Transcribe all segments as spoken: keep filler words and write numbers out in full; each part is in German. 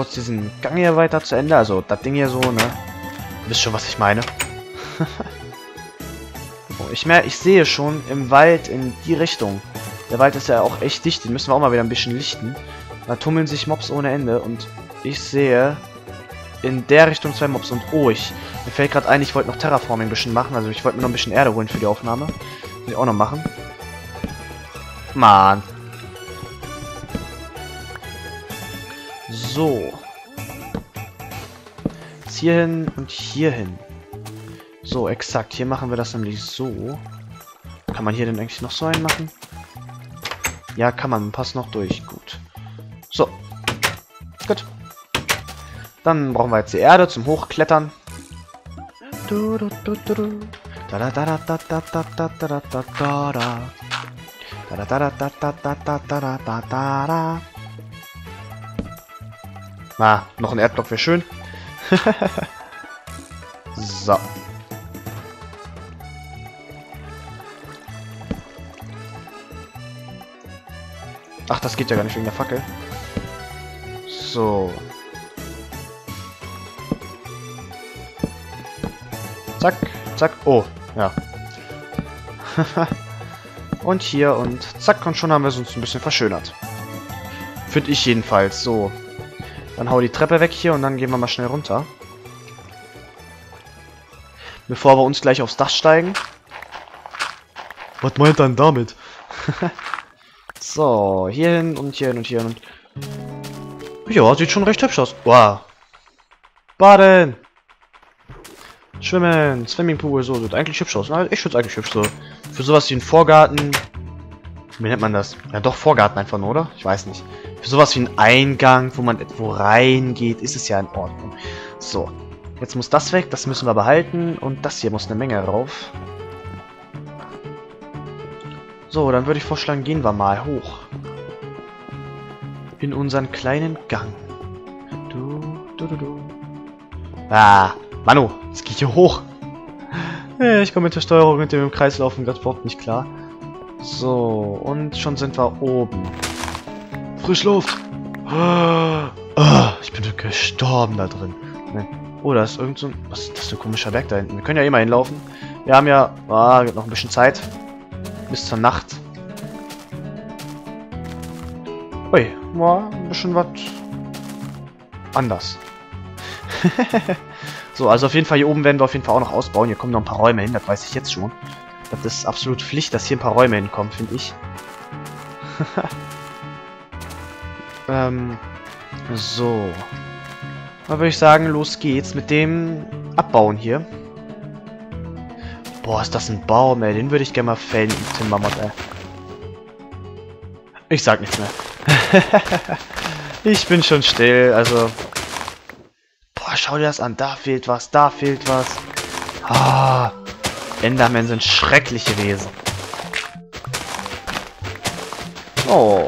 kurz diesen Gang hier weiter zu Ende. Also das Ding hier so, ne? Wisst schon, was ich meine. Ich merke, ich sehe schon im Wald in die Richtung. Der Wald ist ja auch echt dicht, den müssen wir auch mal wieder ein bisschen lichten. Da tummeln sich Mobs ohne Ende und ich sehe in der Richtung zwei Mobs. Und oh, ich, mir fällt gerade ein, ich wollte noch Terraforming ein bisschen machen. Also ich wollte mir noch ein bisschen Erde holen für die Aufnahme. Muss ich auch noch machen. Mann. So. Jetzt hier hin und hier hin. So, exakt. Hier machen wir das nämlich so. Kann man hier denn eigentlich noch so einen machen? Ja, kann man. Passt noch durch. Gut. So. Gut. Dann brauchen wir jetzt die Erde zum Hochklettern. Du, du, du, du, du. Da da da da da da da da da da da da. Da da da da da da da da da da da. Na, noch ein Erdblock wäre schön. So. Ach, das geht ja gar nicht wegen der Fackel. So. Zack, zack. Oh, ja. Und hier und zack. Und schon haben wir es uns ein bisschen verschönert. Finde ich jedenfalls. So. Dann hau die Treppe weg hier und dann gehen wir mal schnell runter. Bevor wir uns gleich aufs Dach steigen. Was meint er denn damit? So, hier hin und hier hin und hier hin und... Ja, sieht schon recht hübsch aus. Wow. Baden! Schwimmen, Swimmingpool, so, sieht eigentlich hübsch aus. Na, ich finde es eigentlich hübsch so. Für sowas wie einen Vorgarten... Wie nennt man das? Ja, doch, Vorgarten einfach nur, oder? Ich weiß nicht. Für sowas wie einen Eingang, wo man irgendwo reingeht, ist es ja in Ordnung. So. Jetzt muss das weg, das müssen wir behalten. Und das hier muss eine Menge rauf. So, dann würde ich vorschlagen, gehen wir mal hoch. In unseren kleinen Gang. Du, du, du, du. Ah, Manu, es geht hier hoch. Ich komme mit der Steuerung mit dem Kreislaufen gerade überhaupt nicht klar. So, und schon sind wir oben. Frischluft. Oh, ich bin gestorben da drin. Oh, da ist irgend so ein... Was ist das für ein komischer Berg da hinten? Wir können ja eh mal hinlaufen. Wir haben ja... Ah, noch ein bisschen Zeit. Bis zur Nacht. Ui, war ein bisschen was anders. So, also auf jeden Fall hier oben werden wir auf jeden Fall auch noch ausbauen. Hier kommen noch ein paar Räume hin, das weiß ich jetzt schon. Das ist absolut Pflicht, dass hier ein paar Räume hinkommen, finde ich. ähm, so. Dann würde ich sagen, los geht's mit dem Abbauen hier. Boah, ist das ein Baum, ey. Den würde ich gerne mal fällen, den Timbermod, ey. Ich sag nichts mehr. Ich bin schon still, also... Boah, schau dir das an. Da fehlt was, da fehlt was. Ah, Endermen sind schreckliche Wesen. Oh.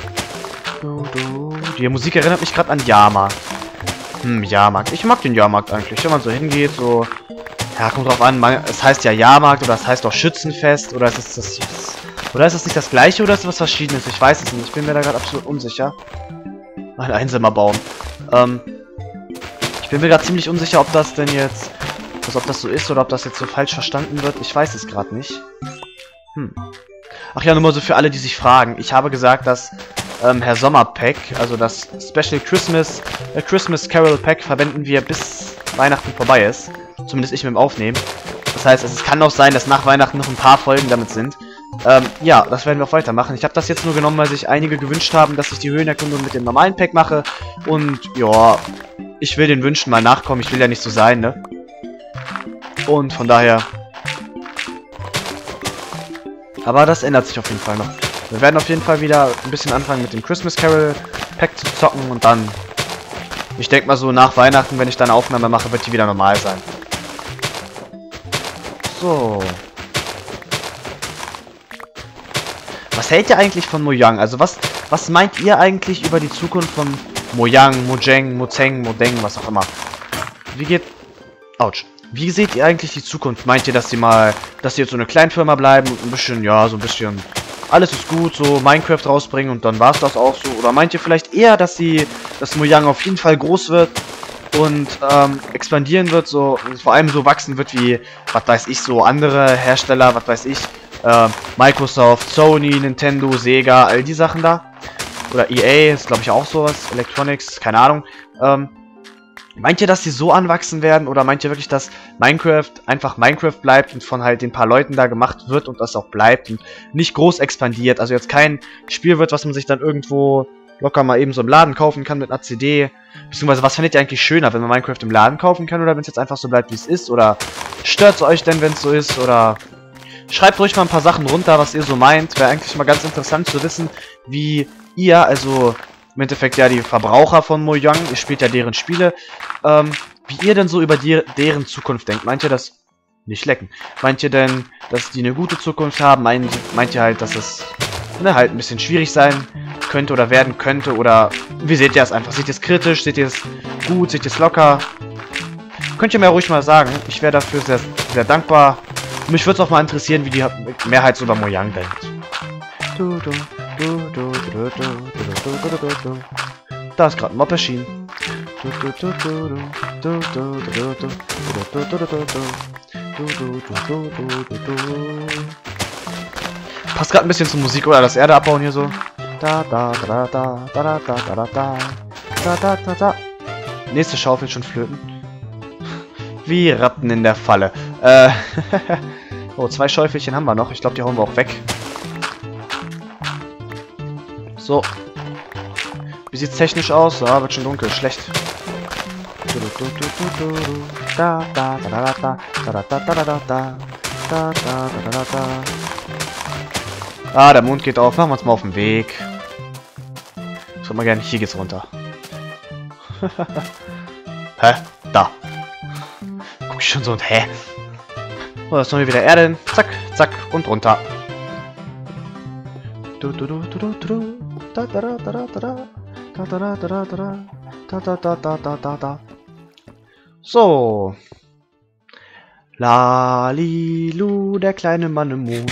Die Musik erinnert mich gerade an Jahrmarkt. Hm, Jahrmarkt. Ich mag den Jahrmarkt eigentlich. Wenn man so hingeht, so... Ja, kommt drauf an, man, es heißt ja Jahrmarkt oder es heißt auch Schützenfest oder ist es das, oder ist es nicht das gleiche oder ist es was Verschiedenes? Ich weiß es nicht, ich bin mir da gerade absolut unsicher. Ein Einzimmerbaum. Ähm, ich bin mir gerade ziemlich unsicher, ob das denn jetzt, also ob das so ist oder ob das jetzt so falsch verstanden wird. Ich weiß es gerade nicht. Hm. Ach ja, nur mal so für alle, die sich fragen. Ich habe gesagt, dass ähm, Herr Sommer Pack, also das Special Christmas, äh, Christmas Carol Pack verwenden wir bis Weihnachten vorbei ist. Zumindest ich mit dem Aufnehmen. Das heißt, es kann auch sein, dass nach Weihnachten noch ein paar Folgen damit sind. Ähm, ja, das werden wir auch weitermachen. Ich habe das jetzt nur genommen, weil sich einige gewünscht haben, dass ich die Höhlenerkundung mit dem normalen Pack mache. Und ja, ich will den Wünschen mal nachkommen. Ich will ja nicht so sein, ne? Und von daher... Aber das ändert sich auf jeden Fall noch. Wir werden auf jeden Fall wieder ein bisschen anfangen mit dem Christmas Carol Pack zu zocken. Und dann... Ich denke mal so, nach Weihnachten, wenn ich dann eine Aufnahme mache, wird die wieder normal sein. So. Was hält ihr eigentlich von Mojang? Also was, was meint ihr eigentlich über die Zukunft von Mojang, Mojang, Mozeng, Modeng, was auch immer? Wie geht... Autsch. Wie seht ihr eigentlich die Zukunft? Meint ihr, dass sie mal, dass sie jetzt so eine Kleinfirma bleiben und ein bisschen, ja, so ein bisschen, alles ist gut, so Minecraft rausbringen und dann war es das auch so? Oder meint ihr vielleicht eher, dass sie dass Mojang auf jeden Fall groß wird und ähm, expandieren wird, so vor allem so wachsen wird wie, was weiß ich, so andere Hersteller, was weiß ich, äh, Microsoft, Sony, Nintendo, Sega, all die Sachen da. Oder E A ist, glaube ich, auch sowas, Electronics, keine Ahnung. Ähm, meint ihr, dass die so anwachsen werden? Oder meint ihr wirklich, dass Minecraft einfach Minecraft bleibt und von halt den paar Leuten da gemacht wird und das auch bleibt und nicht groß expandiert? Also jetzt kein Spiel wird, was man sich dann irgendwo locker mal eben so im Laden kaufen kann mit einer C D. Beziehungsweise, was findet ihr eigentlich schöner, wenn man Minecraft im Laden kaufen kann oder wenn es jetzt einfach so bleibt, wie es ist? Oder stört es euch denn, wenn es so ist? Oder schreibt ruhig mal ein paar Sachen runter, was ihr so meint. Wäre eigentlich mal ganz interessant zu wissen, wie ihr, also im Endeffekt ja die Verbraucher von Mojang, ihr spielt ja deren Spiele, ähm, wie ihr denn so über die, deren Zukunft denkt. Meint ihr das nicht lecken? Meint ihr denn, dass die eine gute Zukunft haben? Meint, meint ihr halt, dass es ne, halt ein bisschen schwierig sein könnte oder werden könnte? Oder wie seht ihr es einfach? Seht ihr es kritisch? Seht ihr es gut? Seht ihr es locker? Könnt ihr mir ruhig mal sagen. Ich wäre dafür sehr, sehr dankbar. Mich würde es auch mal interessieren, wie die Mehrheit so über Mojang denkt. Da ist gerade ein Mob erschienen. Passt gerade ein bisschen zur Musik, oder? Das Erde abbauen hier so. Da, da, da, da, da, da, da, da, da, da, da, da, da. Nächste Schaufel schon flöten. Wie Ratten in der Falle. Äh, oh, zwei Schäufelchen haben wir noch. Ich glaube, die hauen wir auch weg. So. Wie sieht's technisch aus? Ja, wird schon dunkel. Schlecht. Da, da, da, da, da, da, da, da, da, da, da, da, da, da, da. Ah, der Mond geht auf. Machen wir uns mal auf den Weg. Ich würde mal gerne. Hier geht's runter. Hä? Da. Guck ich schon so und hä? So, jetzt haben wir wieder Erde hin. Zack, zack und runter. Du, du, du, du, du, du. Da, da, da, da, da, da, da, da, da, da, da, da, da, da, da, da. So. Lalilu, der kleine Mann im Mond.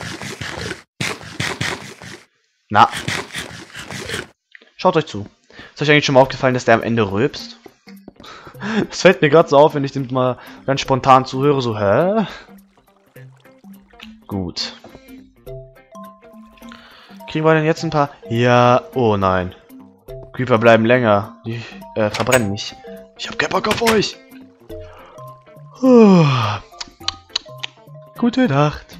Na. Schaut euch zu. Ist euch eigentlich schon mal aufgefallen, dass der am Ende rülpst? Das fällt mir gerade so auf, wenn ich dem mal ganz spontan zuhöre. So, hä? Gut. Kriegen wir denn jetzt ein paar... Ja, oh nein. Creeper bleiben länger. Die äh, verbrennen nicht. Ich hab keinen Bock auf euch. Puh. Gute Nacht.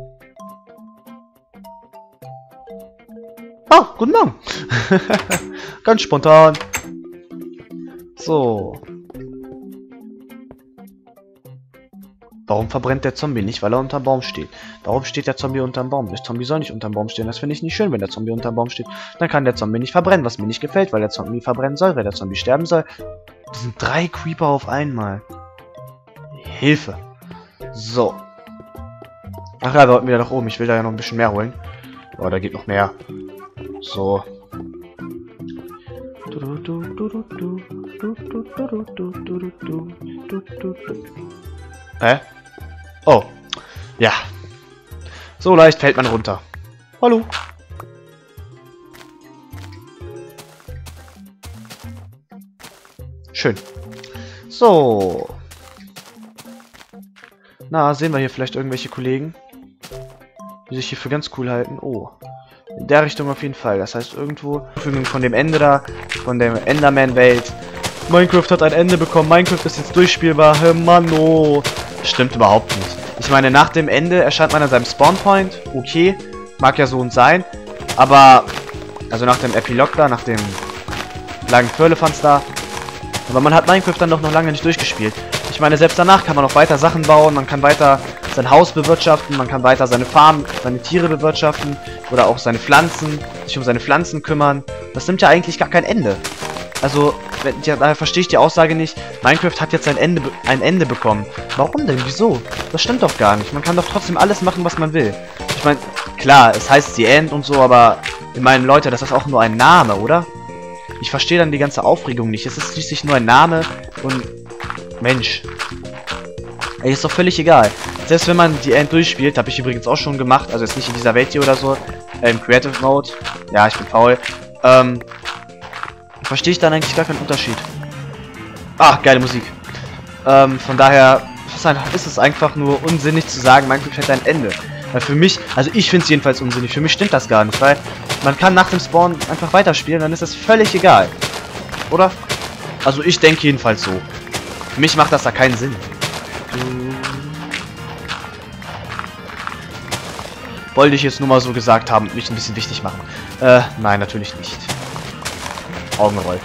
Ah, guten Morgen. Ganz spontan. So. Warum verbrennt der Zombie nicht? Weil er unterm Baum steht. Warum steht der Zombie unterm Baum? Der Zombie soll nicht unterm Baum stehen. Das finde ich nicht schön, wenn der Zombie unterm Baum steht. Dann kann der Zombie nicht verbrennen, was mir nicht gefällt, weil der Zombie verbrennen soll, weil der Zombie sterben soll. Das sind drei Creeper auf einmal. Hilfe. So. Ach ja, wir wollten wieder nach oben. Ich will da ja noch ein bisschen mehr holen. Oh, da geht noch mehr. So. Hä? Oh. Ja. So leicht fällt man runter. Hallo. Schön. So. Na, sehen wir hier vielleicht irgendwelche Kollegen, die sich hier für ganz cool halten. Oh. In der Richtung auf jeden Fall. Das heißt, irgendwo von dem Ende da, von der Enderman-Welt. Minecraft hat ein Ende bekommen. Minecraft ist jetzt durchspielbar. Hey, Mann, oh. Stimmt überhaupt nicht. Ich meine, nach dem Ende erscheint man an seinem Spawnpoint. Okay. Mag ja so und sein. Aber, also nach dem Epilog da, nach dem langen Firlefanz da. Aber man hat Minecraft dann doch noch lange nicht durchgespielt. Ich meine, selbst danach kann man noch weiter Sachen bauen. Man kann weiter sein Haus bewirtschaften. Man kann weiter seine Farm, seine Tiere bewirtschaften. Oder auch seine Pflanzen. Sich um seine Pflanzen kümmern. Das nimmt ja eigentlich gar kein Ende. Also, ja, daher verstehe ich die Aussage nicht. Minecraft hat jetzt ein Ende, ein Ende bekommen. Warum denn? Wieso? Das stimmt doch gar nicht. Man kann doch trotzdem alles machen, was man will. Ich meine, klar, es heißt The End und so, aber ich meine, Leute, das ist auch nur ein Name, oder? Ich verstehe dann die ganze Aufregung nicht. Es ist schließlich nur ein Name und... Mensch. Ey, ist doch völlig egal. Selbst wenn man die End durchspielt, habe ich übrigens auch schon gemacht, also jetzt nicht in dieser Welt hier oder so, äh, im Creative Mode. Ja, ich bin faul. Ähm... verstehe ich dann eigentlich gar keinen Unterschied. Ah, geile Musik. Ähm, von daher ist es einfach nur unsinnig zu sagen, Minecraft hat ein Ende. Weil für mich, also ich finde es jedenfalls unsinnig, für mich stimmt das gar nicht, weil man kann nach dem Spawn einfach weiterspielen, dann ist das völlig egal. Oder? Also ich denke jedenfalls so. Für mich macht das da keinen Sinn. Wollte ich jetzt nur mal so gesagt haben, mich ein bisschen wichtig machen. Äh, nein, natürlich nicht. Augenroll.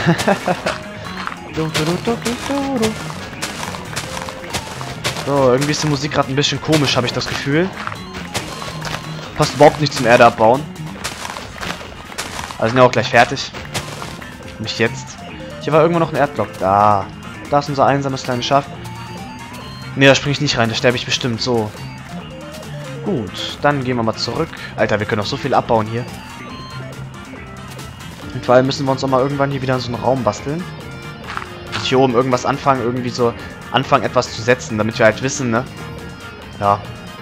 So, irgendwie ist die Musik gerade ein bisschen komisch, habe ich das Gefühl. Passt überhaupt nicht zum Erde abbauen. Also sind ja auch gleich fertig. Nicht jetzt. Hier war irgendwo noch ein Erdblock. Da. Da ist unser einsames kleines Schaf. Ne, da springe ich nicht rein, da sterbe ich bestimmt. So. Gut, dann gehen wir mal zurück. Alter, wir können noch so viel abbauen hier. Und vor allem müssen wir uns auch mal irgendwann hier wieder in so einen Raum basteln. Also hier oben irgendwas anfangen, irgendwie so anfangen etwas zu setzen, damit wir halt wissen, ne? Ja.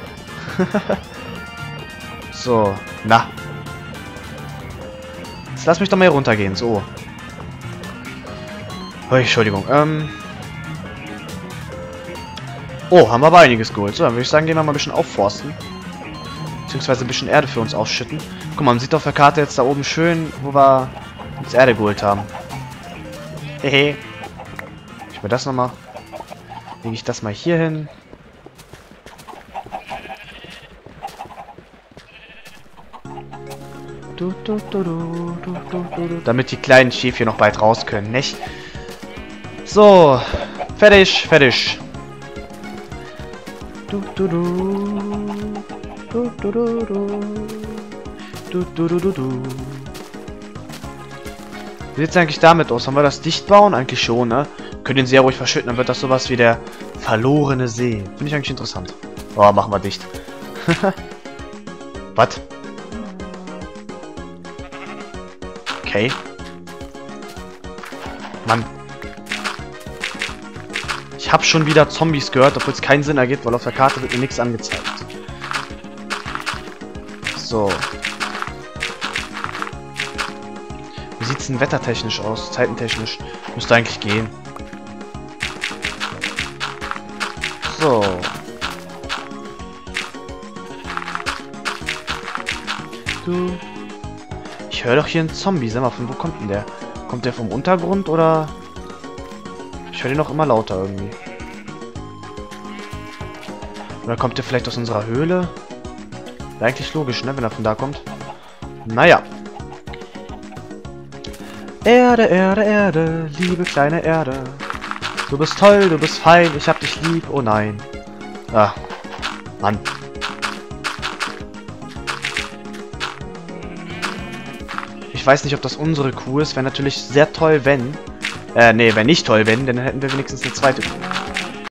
So, na. Jetzt lass mich doch mal hier runtergehen, so. Oh, Entschuldigung, ähm... Oh, haben wir aber einiges geholt. So, dann würde ich sagen, gehen wir mal ein bisschen aufforsten. Beziehungsweise ein bisschen Erde für uns ausschütten. Guck mal, man sieht auf der Karte jetzt da oben schön, wo wir uns Erde geholt haben. Hehe. Ich mir das nochmal. Lege ich das mal hier hin. Du, du, du, du, du, du, du. Damit die kleinen Schäfchen noch bald raus können, nicht? So, fertig, fertig. Du, du, du. Du, du, du, du. Du, du, du, du, du. Wie sieht es eigentlich damit aus? Haben wir das dicht bauen? Eigentlich schon, ne? Können den See ja ruhig verschütten, dann wird das sowas wie der verlorene See. Finde ich eigentlich interessant. Oh, machen wir dicht. Was? Okay. Mann. Ich habe schon wieder Zombies gehört, obwohl es keinen Sinn ergibt, weil auf der Karte wird mir nichts angezeigt. So. Wie sieht es denn wettertechnisch aus? Zeitentechnisch? Müsste eigentlich gehen. So. Du. Ich höre doch hier einen Zombie. Sag mal, von wo kommt denn der? Kommt der vom Untergrund oder... Ich höre den noch immer lauter irgendwie. Oder kommt der vielleicht aus unserer Höhle? Wäre eigentlich logisch, ne, wenn er von da kommt. Naja. Erde, Erde, Erde, liebe kleine Erde. Du bist toll, du bist fein, ich hab dich lieb, oh nein. Ah, Mann. Ich weiß nicht, ob das unsere Kuh ist. Wäre natürlich sehr toll, wenn... Äh, nee, wäre nicht toll, wenn, dann hätten wir wenigstens eine zweite Kuh.